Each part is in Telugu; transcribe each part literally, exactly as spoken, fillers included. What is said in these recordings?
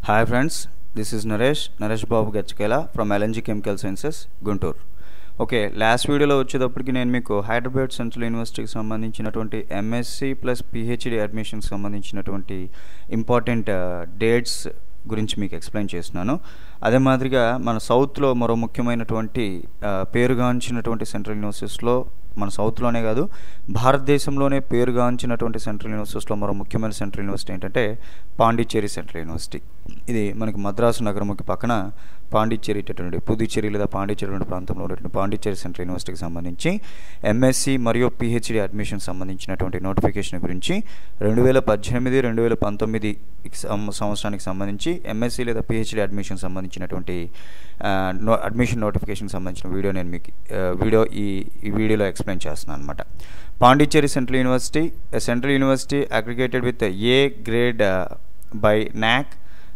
Hi friends, this is Naresh, Naresh Babu Gachkela from L N G Chemical Sciences, Guntur. Okay last వీడియోలో వచ్చేటప్పటికి నేను మీకు హైదరాబాద్ సెంట్రల్ యూనివర్సిటీకి సంబంధించినటువంటి ఎంఎస్సి ప్లస్ పిహెచ్డి అడ్మిషన్కి సంబంధించినటువంటి ఇంపార్టెంట్ డేట్స్ గురించి మీకు ఎక్స్ప్లెయిన్ చేస్తున్నాను. అదే మాదిరిగా మన సౌత్లో మరో ముఖ్యమైనటువంటి పేరుగాంచినటువంటి సెంట్రల్ యూనివర్సిటీస్లో మన సౌత్లోనే కాదు భారతదేశంలోనే పేరుగాంచినటువంటి సెంట్రల్ యూనివర్సిటీస్లో మరో ముఖ్యమైన సెంట్రల్ యూనివర్సిటీ ఏంటంటే పాండిచ్చేరి సెంట్రల్ యూనివర్సిటీ. ఇది మనకి మద్రాసు నగరంకి పక్కన పాండిచ్చేరి అటువంటి పుదుచ్చేరి లేదా పాండిచ్చేరి ప్రాంతంలో ఉన్నటువంటి పాండిచ్చేరి సెంట్రల్ యూనివర్సిటీకి సంబంధించి ఎంఎస్సి మరియు పిహెచ్డి అడ్మిషన్ సంబంధించినటువంటి నోటిఫికేషన్ గురించి రెండు వేల పద్దెనిమిది రెండు వేల పంతొమ్మిది సంవత్సరానికి సంబంధించి ఎంఎస్సి లేదా పిహెచ్డి అడ్మిషన్ సంబంధించినటువంటి అడ్మిషన్ నోటిఫికేషన్కి సంబంధించిన వీడియో నేను మీకు వీడియో ఈ ఈ వీడియోలో ఎక్స్ప్లెయిన్ చేస్తున్నాను అనమాట. Pondicherry central university central university aggregated with A grade by NAAC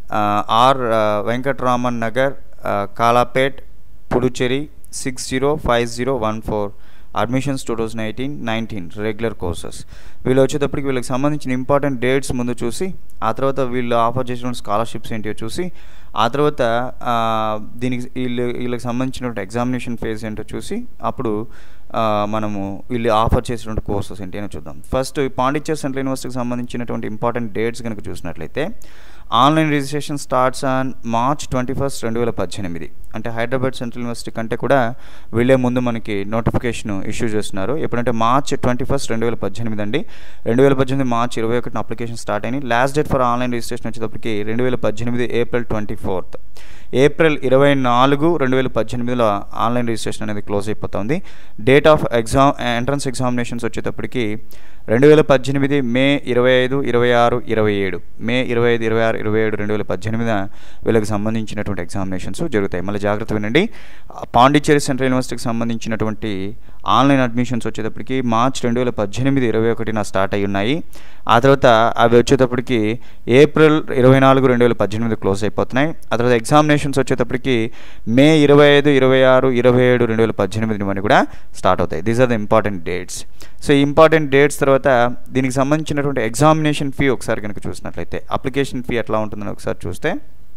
R Venkataraman Nagar Kalapet Puducherry six zero five zero one four admissions two thousand eighteen nineteen regular courses. వీళ్ళు వచ్చేటప్పటికి వీళ్ళకి సంబంధించిన ఇంపార్టెంట్ డేట్స్ ముందు చూసి ఆ తర్వాత వీళ్ళు ఆఫర్ చేసినటువంటి స్కాలర్షిప్స్ ఏంటో చూసి ఆ తర్వాత దీనికి వీళ్ళు వీళ్ళకి సంబంధించినటువంటి ఎగ్జామినేషన్ ఫేజ్ ఏంటో చూసి అప్పుడు మనము వీళ్ళు ఆఫర్ చేసినటువంటి కోర్సెస్ ఏంటి అని చూద్దాం. ఫస్ట్ పాండిచ్చేరి సెంట్రల్ యూనివర్సిటీకి సంబంధించినటువంటి ఇంపార్టెంట్ డేట్స్ కనుక చూసినట్లయితే online registration starts on March twenty first రెండు వేల పద్దెనిమిది అంటే హైదరాబాద్ సెంట్రల్ యూనివర్సిటీ కంటే కూడా వీళ్ళే ముందు మనకి నోటిఫికేషన్ ఇష్యూ చేస్తున్నారు. ఎప్పుడంటే మార్చ్ ట్వంటీ ఫస్ట్ రెండు వేల పద్దెనిమిది అండి రెండు వేల పద్దెనిమిది మార్చ్ ఇరవై ఒకటిన అప్లికేషన్ స్టార్ట్ అయినాయి. Last date for online registration వచ్చేటప్పటికి రెండు వేల పద్దెనిమిది ఏప్రిల్ ట్వంటీ ఫోర్త్ ఏప్రిల్ ఇరవై నాలుగు రెండు వేల పద్దెనిమిదిలో ఆన్లైన్ రిజిస్ట్రేషన్ అనేది క్లోజ్ అయిపోతుంది. Date of exam entrance examinations వచ్చేటప్పటికి రెండు వేల పద్దెనిమిది మే ఇరవై ఐదు ఇరవై ఆరు ఇరవై ఏడు మే ఇరవై ఐదు ఇరవై ఆరు ఇరవై ఏడు రెండు వేల పద్దెనిమిదిన వీళ్ళకి సంబంధించినటువంటి ఎగ్జామినేషన్స్ జరుగుతాయి. మళ్ళీ జాగ్రత్త వినండి, పాండిచ్చేరి సెంట్రల్ యూనివర్సిటీకి సంబంధించినటువంటి ఆన్లైన్ అడ్మిషన్స్ వచ్చేటప్పటికి మార్చ్ రెండు వేల పద్దెనిమిది ఇరవై ఒకటిన స్టార్ట్ అయి ఉన్నాయి. ఆ తర్వాత అవి వచ్చేటప్పటికి ఏప్రిల్ ఇరవై నాలుగు రెండు వేల పద్దెనిమిది క్లోజ్ అయిపోతున్నాయి. ఆ తర్వాత ఎగ్జామినేషన్స్ వచ్చేటప్పటికి మే ఇరవై ఐదు ఇరవై ఆరు ఇరవై ఏడు రెండు వేల పద్దెనిమిది అని కూడా స్టార్ట్ అవుతాయి. These are the important dates. So ఈ ఇంపార్టెంట్ డేట్స్ తర్వాత దీనికి సంబంధించినటువంటి ఎగ్జామినేషన్ ఫీ ఒకసారి కనుక చూసినట్లయితే అప్లికేషన్ ఫీ ఎట్లా ఉంటుందని ఒకసారి చూస్తే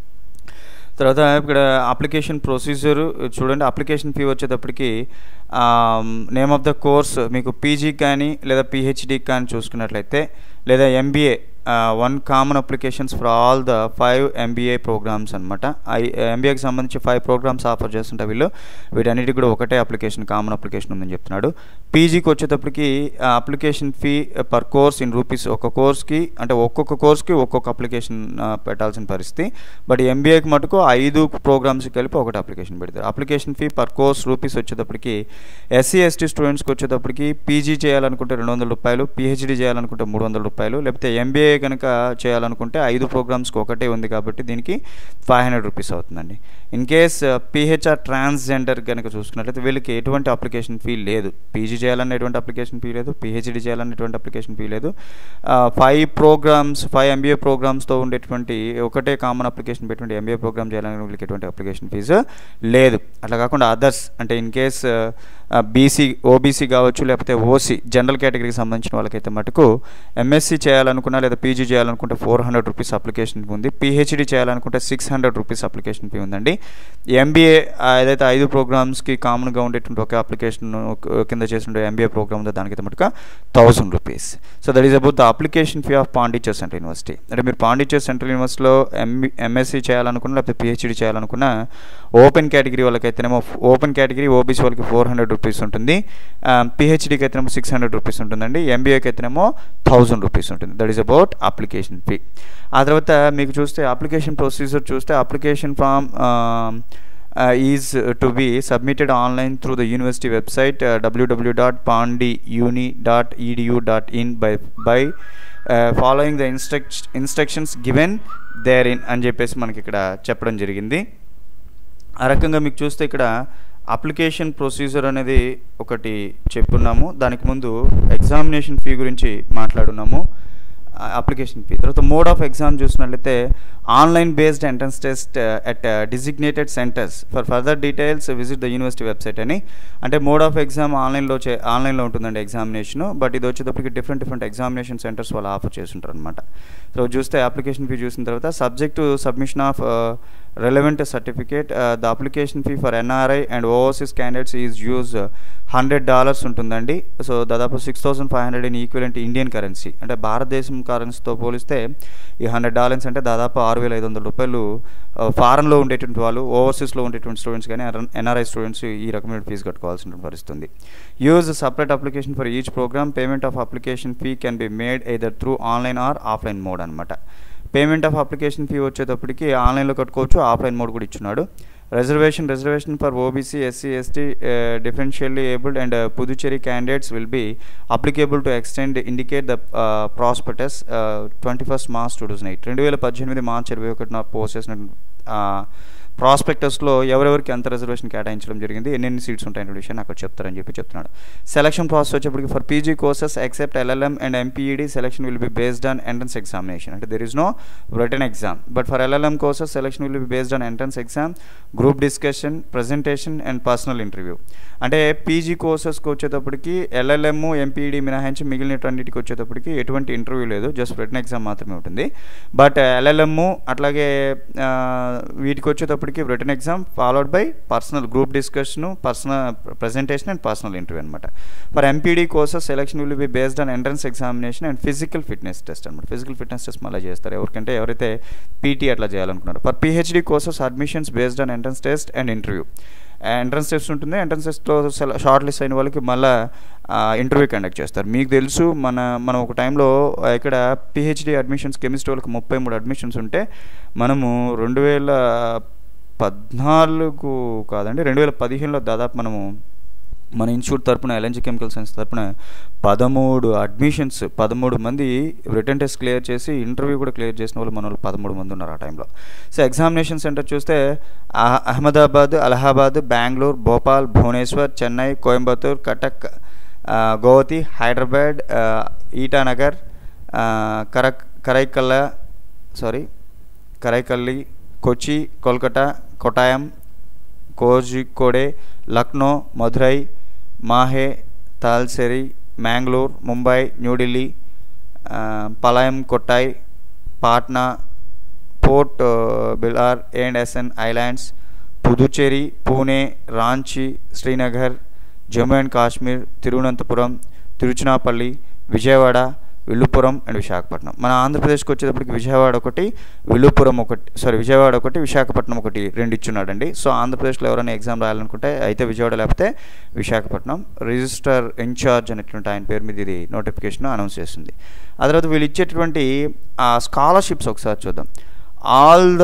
తర్వాత ఇక్కడ అప్లికేషన్ ప్రొసీజర్ చూడండి. అప్లికేషన్ ఫీ వచ్చేటప్పటికి నేమ్ ఆఫ్ ద కోర్స్ మీకు పీజీ కానీ లేదా పిహెచ్డీకి కానీ చూసుకున్నట్లయితే లేదా MBA one common applications for all the five MBA programmes అనమాట. ఎంబీఏకి సంబంధించి ఫైవ్ ప్రోగ్రామ్స్ ఆఫర్ చేస్తుంటే వీళ్ళు వీటన్నిటికి కూడా ఒకటే అప్లికేషన్ కామన్ అప్లికేషన్ ఉందని చెప్తున్నాడు. పీజీకి వచ్చేటప్పటికి application fee per course in rupees ఒక కోర్స్కి అంటే ఒక్కొక్క కోర్స్కి ఒక్కొక్క అప్లికేషన్ పెట్టాల్సిన పరిస్థితి. బట్ ఎంబీఏకి మటుకు ఐదు ప్రోగ్రామ్స్కి కలిపి ఒకటి అప్లికేషన్ పెడతారు. Application fee per course rupees వచ్చేటప్పటికి ఎస్సీ ఎస్టీ స్టూడెంట్స్కి వచ్చేటప్పటికి పీజీ చేయాలనుకుంటే రెండు వందల రూపాయలు పిహెచ్డీ చేయాలనుకుంటే మూడు వందల రూపాయలు లేకపోతే ఎంబీఏ కనుక చేయాలనుకుంటే ఐదు ప్రోగ్రామ్స్కి ఒకటే ఉంది కాబట్టి దీనికి ఫైవ్ హండ్రెడ్ రూపీస్ అవుతుందండి. ఇన్ కేస్ పిహెచ్ఆర్ ట్రాన్స్జెండర్ కనుక చూసుకున్నట్లయితే వీళ్ళకి ఎటువంటి అప్లికేషన్ ఫీ లేదు. పీజీ చేయాలన్న ఎటువంటి అప్లికేషన్ ఫీ లేదు, పిహెచ్డీ చేయాలన్న ఎటువంటి అప్లికేషన్ ఫీ లేదు. ఫైవ్ ప్రోగ్రామ్స్ ఫైవ్ ఎంబీఏ ప్రోగ్రామ్స్తో ఉండేటువంటి ఒకటే కామన్ అప్లికేషన్ పెట్టుకుంటే ఎంబీఏ ప్రోగ్రామ్ చేయాలని వీళ్ళకి ఎటువంటి అప్లికేషన్ ఫీజు లేదు. అట్లా కాకుండా అదర్స్ అంటే ఇన్ కేస్ బీసీ ఓబీసీ కావచ్చు లేకపోతే ఓసీ జనరల్ కేటగిరీకి సంబంధించిన వాళ్ళకైతే మటుకు ఎంఎస్సీ చేయాలనుకున్నా లేదా పీజీ చేయాలనుకుంటే four hundred rupees application fee ఉంది. పిహెచ్డీ చేయాలనుకుంటే six hundred rupees application fee ఉందండి. ఎంబీఏ ఏదైతే ఐదు ప్రోగ్రామ్స్కి కామన్గా ఉండేటువంటి ఒక అప్లికేషన్ కింద చేసిన ఎంబీఏ ప్రోగ్రామ్ ఉందో దానికైతే మటుకు thousand rupees. So that is about the application fee of Pondicherry central university. అంటే మీరు పాండిచ్చేరి సెంట్రల్ యూనివర్సిటీలో ఎంబీ ఎంఎస్సీ చేయాలనుకున్నా లేకపోతే పిహెచ్డీ చేయాలనుకున్నా ఓపెన్ కేటగిరీ వాళ్ళకైతేనేమో ఓపెన్ కేటగిరీ ఓబీసీ వాళ్ళకి ఫోర్ హండ్రెడ్ రూపీస్ ఉంటుంది, పిహెచ్డీకి అయితేనేమో సిక్స్ హండ్రెడ్ రూపీస్ ఉంటుందండి, ఎంబీఏకి అయితేనేమో థౌసండ్ రూపీస్ ఉంటుంది. That is about application fee. ఆ తర్వాత మీకు చూస్తే అప్లికేషన్ ప్రొసీజర్ చూస్తే application form is to be submitted online through the university website WWW dot Pondi uni dot EDU dot in by by following the instruc instructions given there in అని చెప్పేసి మనకి ఇక్కడ చెప్పడం జరిగింది. ఆ రకంగా మీకు చూస్తే ఇక్కడ అప్లికేషన్ ప్రొసీజర్ అనేది ఒకటి చెప్పున్నాము, దానికి ముందు ఎగ్జామినేషన్ ఫీ గురించి మాట్లాడున్నాము. Application fee. తర్వాత మోడ్ ఆఫ్ ఎగ్జామ్ చూసినట్లయితే online based entrance test at designated centres. For further details visit the university website అని. అంటే మోడ్ ఆఫ్ ఎగ్జామ్ ఆన్లైన్లో చే ఆన్లైన్లో ఉంటుందండి ఎగ్జామినేషను, బట్ ఇది వచ్చేటప్పటికి డిఫరెంట్ డిఫరెంట్ ఎగ్జామినేషన్ సెంటర్స్ వాళ్ళు ఆఫర్ చేస్తుంటారు అనమాట. సో చూస్తే అప్లికేషన్ ఫీ చూసిన తర్వాత subject to submission of relevant certificate, uh, the application fee for N R I and overseas candidates is use hundred dollars ఉంటుందండి. సో దాదాపు six thousand five hundred in equivalent Indian currency, అంటే భారతదేశం కరెన్సీతో పోలిస్తే ఈ హండ్రెడ్ డాలర్స్ అంటే దాదాపు ఆరు వేల ఐదు వందల రూపాయలు ఫారెన్లో ఉండేటువంటి వాళ్ళు, ఓవర్సీస్లో ఉండేటువంటి స్టూడెంట్స్ కానీ ఎన్ఆర్ఐ స్టూడెంట్స్ ఈ రకమైన ఫీజు కట్టుకోవాల్సిన పరిస్థితుంది. Use separate application for each program. Payment of application fee can be made either through online or offline mode అనమాట. పేమెంట్ ఆఫ్ అప్లికేషన్ ఫీ వచ్చేటప్పటికి ఆన్లైన్లో కట్టుకోవచ్చు, ఆఫ్లైన్ మోడ్ కూడా ఇచ్చున్నాడు. Reservation reservation for OBC, SC, ST, differentially abled and Puducherry candidates will be applicable to extend indicate the prospectus twenty first March two thousand eight రెండు వేల పద్దెనిమిది మార్చ్ ఇరవై ఒకటిన పోస్ట్ చేసిన ప్రాస్పెక్టస్లో ఎవరెవరికి ఎంత రిజర్వేషన్ కేటాయించడం జరిగింది, ఎన్నెన్ని సీట్స్ ఉంటాయనే విషయాన్ని అక్కడ చెప్తారని చెప్పి చెప్తున్నాడు. సెలక్షన్ ప్రాసెస్ వచ్చేప్పటికి for PG courses except LLM and MPEd selection will be based on entrance examination, అంటే there is no written exam. But for LLM courses selection will be based on entrance exam, group discussion, presentation and personal interview. అంటే పీజీ కోర్సెస్కి వచ్చేటప్పటికి ఎల్ఎల్ఎం, ఎంపీఈడి మినహాయించి మిగిలినటన్నిటికి వచ్చేటప్పటికి ఎటువంటి ఇంటర్వ్యూ లేదు, జస్ట్ రిటన్ ఎగ్జామ్ మాత్రమే ఉంటుంది. బట్ ఎల్ఎల్ఎం అట్లాగే వీటికి వచ్చేటప్పటికి written exam followed by personal group discussion, personal presentation and personal interview అనమాట. For MPEd courses selection will be based on entrance examination and physical fitness test అనమాట. ఫిజికల్ ఫిట్నెస్ టెస్ట్ మళ్ళీ చేస్తారు ఎవరికంటే ఎవరైతే పీటీ అట్లా చేయాలనుకున్నారు. For PhD courses admissions based on entrance test and interview. Entrance test ఉంటుంది, ఎంట్రన్స్ టెస్ట్లో షార్ట్ లిస్ట్ అయిన వాళ్ళకి మళ్ళీ ఇంటర్వ్యూ కండక్ట్ చేస్తారు. మీకు తెలుసు మన మనం ఒక టైంలో ఇక్కడ పిహెచ్డీ అడ్మిషన్స్ కెమిస్ట్రీ వాళ్ళకి ముప్పై మూడు అడ్మిషన్స్ ఉంటే మనము రెండు వేల పద్నాలుగు కాదండి రెండు వేల పదిహేనులో దాదాపు మనము మన ఇన్స్టిట్యూట్ తరపున ఎల్ఎన్జీ కెమికల్ సైన్స్ తరపున పదమూడు అడ్మిషన్స్ పదమూడు మంది రిటర్న్ టెస్ట్ క్లియర్ చేసి ఇంటర్వ్యూ కూడా క్లియర్ చేసిన వాళ్ళు మన వాళ్ళు పదమూడు మంది ఉన్నారు ఆ టైంలో. సో ఎగ్జామినేషన్ సెంటర్ చూస్తే అహ్మదాబాద్, అలహాబాద్, బెంగళూరు, భోపాల్, భువనేశ్వర్, చెన్నై, కోయంబత్తూర్, కటక్, గౌహతి, హైదరాబాద్, ఈటానగర్, కరక్ కరైకల్ల సారీ కరైకల్లి, Kochi, Kolkata, Kottayam, Kozhikode, Lucknow, Madurai, Mahe, Thalassery, Mangalore, Mumbai, New Delhi, Palayamkottai, Patna, port Blair and SN islands, Puducherry, Pune, Ranchi, Srinagar, Jammu and Kashmir, Thiruvananthapuram, Tiruchirappalli, Vijayawada, Villupuram and Visakhapatnam. మన ఆంధ్రప్రదేశ్కి వచ్చేటప్పటికి విజయవాడ ఒకటి, విల్లుపురం ఒకటి సారీ విజయవాడ ఒకటి, విశాఖపట్నం ఒకటి రెండు ఇచ్చున్నాడండి. సో ఆంధ్రప్రదేశ్లో ఎవరైనా ఎగ్జామ్ రాయాలనుకుంటే అయితే విజయవాడ లేకపోతే విశాఖపట్నం. రిజిస్టర్ ఇన్ఛార్జ్ అనేటువంటి ఆయన పేరు మీద ఇది నోటిఫికేషన్ అనౌన్స్ చేస్తుంది. ఆ తర్వాత వీళ్ళు ఇచ్చేటటువంటి ఆ స్కాలర్షిప్స్ ఒకసారి చూద్దాం. All the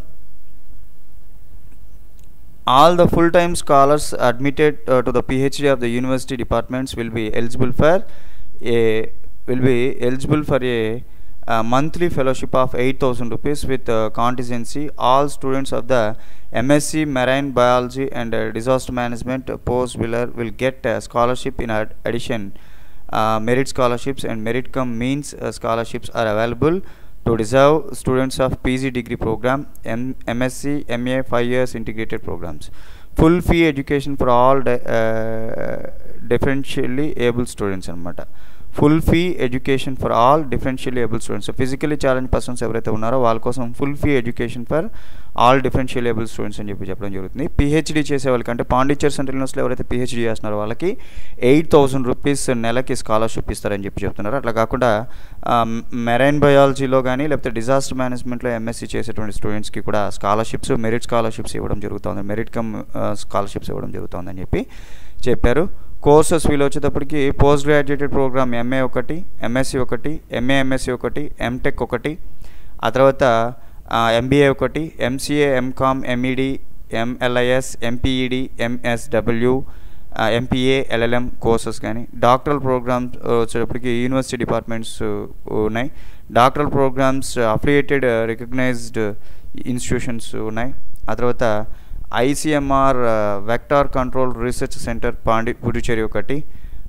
All the full-time scholars admitted uh, to the PhD of the university departments will be eligible for a will be eligible for a uh, monthly fellowship of eight thousand rupees with uh, contingency. All students of the M S c Marine Biology and uh, Disaster Management post will will get a scholarship in ad addition. Uh, merit scholarships and merit cum means uh, scholarships are available to deserve students of P G degree program, M MSc, M A five years integrated programs. Full fee education for all de uh, differentially able students anamata. Full fee education for all differentially able students. So physically challenged persons ఎవరైతే ఉన్నారో వాళ్ళ కోసం full fee education for all differential able students అని చెప్పి చెప్పడం జరుగుతుంది. పిహెచ్డీ చేసే వాళ్ళకి అంటే పాండిచేరి సెంట్రల్ యూనివర్సిటీలో ఎవరైతే పిహెచ్డీ చేస్తున్నారో వాళ్ళకి ఎయిట్ థౌసండ్ రూపీస్ నెలకి స్కాలర్షిప్ ఇస్తారని చెప్పి చెప్తున్నారు. అట్లా కాకుండా మెరైన్ బయాలజీలో కానీ లేకపోతే డిజాస్టర్ మేనేజ్మెంట్లో ఎంఎస్సీ చేసేటువంటి స్టూడెంట్స్కి కూడా స్కాలర్షిప్స్, మెరిట్ స్కాలర్షిప్స్ ఇవ్వడం జరుగుతుంది, మెరిట్ కమ్ స్కాలర్షిప్స్ ఇవ్వడం జరుగుతుందని చెప్పి చెప్పారు. కోర్సెస్ వీళ్ళు వచ్చేటప్పటికి పోస్ట్ గ్రాడ్యుయేటెడ్ ప్రోగ్రామ్ ఎంఏ ఒకటి, ఎంఎస్సి ఒకటి, ఎంఏ ఎంఎస్సి ఒకటి, ఎంటెక్ ఒకటి, ఆ తర్వాత ఎంబీఏ ఒకటి, MCA, MCom, MEd, MLIS, MPEd, MSW, MPA, LLM courses కానీ డాక్టరల్ ప్రోగ్రామ్స్ వచ్చేటప్పటికి యూనివర్సిటీ డిపార్ట్మెంట్స్ ఉన్నాయి. Doctoral programs affiliated recognised institutions ఉన్నాయి. ఆ తర్వాత ICMR vector control research centre Pondi Puducherry ఒకటి,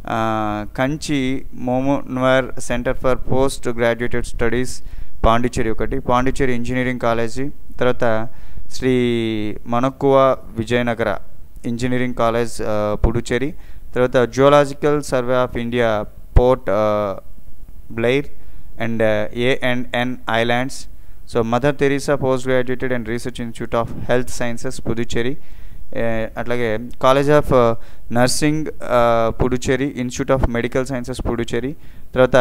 Kanchi Mamunivar centre for post graduated studies Pondicherry ఒకటి, పాండిచ్చేరి ఇంజనీరింగ్ కాలేజీ, తర్వాత శ్రీ మనక్కువ విజయనగర ఇంజనీరింగ్ కాలేజ్ పుడుచేరి, తర్వాత geological survey of India port Blair and A and N islands. So Mother Teresa post graduated and research institute of health sciences Puducherry, అట్లాగే college of nursing Puducherry, institute of medical sciences Puducherry, తర్వాత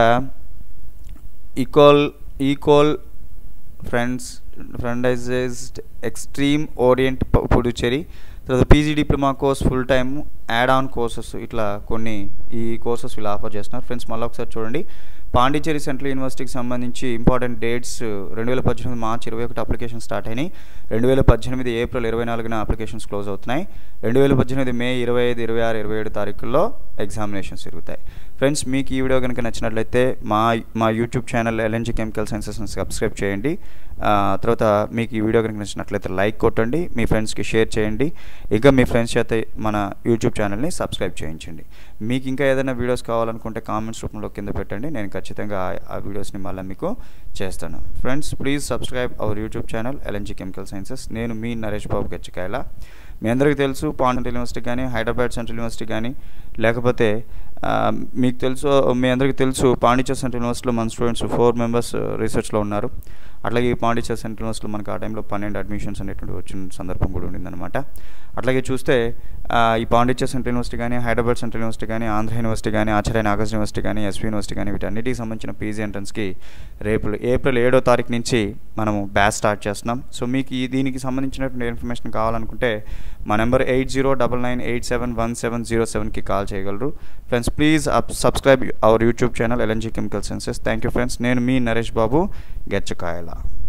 Ecole Ecole friends friendized extreme Orient Puducherry, తర్వాత PG diploma course full time add on courses, ఇట్లా కొన్ని ఈ కోర్సెస్ వీళ్ళు ఆఫర్ చేస్తున్నారు. ఫ్రెండ్స్ మళ్ళీ ఒకసారి చూడండి, పాండిచ్చేరి సెంట్రల్ యూనివర్సిటీకి సంబంధించి ఇంపార్టెంట్ డేట్స్ రెండు వేల పద్దెనిమిది మార్చి ఇరవై ఒకటి అప్లికేషన్ స్టార్ట్ అయినాయి, రెండు వేల పద్దెనిమిది ఏప్రిల్ ఇరవై నాలుగున అప్లికేషన్స్ క్లోజ్ అవుతున్నాయి, రెండు వేల పద్దెనిమిది మే ఇరవై ఐదు ఇరవై ఆరు ఇరవై ఏడు తారీఖుల్లో ఎగ్జామినేషన్స్ జరుగుతాయి. ఫ్రెండ్స్ మీకు ఈ వీడియో కనుక నచ్చినట్లయితే మా మా యూట్యూబ్ ఛానల్ ఎల్ఎన్జీ కెమికల్ సైన్సెస్ని సబ్స్క్రైబ్ చేయండి. తర్వాత మీకు ఈ వీడియో కనుక నచ్చినట్లయితే లైక్ కొట్టండి, మీ ఫ్రెండ్స్కి షేర్ చేయండి, ఇంకా మీ ఫ్రెండ్స్ చేత మన యూట్యూబ్ ఛానల్ని సబ్స్క్రైబ్ చేయించండి. మీకు ఇంకా ఏదైనా వీడియోస్ కావాలనుకుంటే కామెంట్స్ రూపంలో కింద పెట్టండి, నేను ఖచ్చితంగా ఆ వీడియోస్ని మళ్ళీ మీకు చేస్తాను. Friends please subscribe our YouTube channel LNG chemical sciences. నేను మీ నరేష్ బాబు గచ్చికాయల. మీ అందరికీ తెలుసు పాండి యూనివర్సిటీ కానీ హైదరాబాద్ సెంట్రల్ యూనివర్సిటీ కానీ లేకపోతే మీకు తెలుసు మీ అందరికీ తెలుసు పాండిచ్చేరి సెంట్రల్ యూనివర్సిటీలో మన స్టూడెంట్స్ ఫోర్ మెంబర్స్ రీసెర్చ్లో ఉన్నారు. అట్లాగే ఈ పాండిచ్చేరి సెంట్రల్ యూనివర్సిటీలో మనకు ఆ టైంలో పన్నెండు అడ్మిషన్స్ అనేటువంటి వచ్చిన సందర్భం కూడా ఉండిందనమాట. అట్లాగే చూస్తే ఈ పాండిచ్చేరి సెంట్రల్ యూనివర్సిటీ కానీ హైదరాబాద్ సెంట్రల్ యూనివర్సిటీ కానీ ఆంధ్ర యూనివర్సిటీ కానీ ఆచార్య నాగార్జున యూనివర్సిటీ కానీ ఎస్వి యూనివర్సిటీ కానీ వీటన్నిటికి సంబంధించిన పీజీ ఎంట్రన్స్కి రేపు ఏప్రిల్ ఏడో తారీఖు నుంచి మనము బ్యాచ్ స్టార్ట్ చేస్తున్నాం. సో మీకు ఈ దీనికి సంబంధించినటువంటి ఇన్ఫర్మేషన్ కావాలనుకుంటే మా number eight zero double nine eight seven one seven zero సెవెన్కి కాల్ చేయగలరు. Friends please subscribe our YouTube channel LNG chemical sciences. Thank you friends. నేను మీ నరేష్ బాబు గెచ్చకాయల.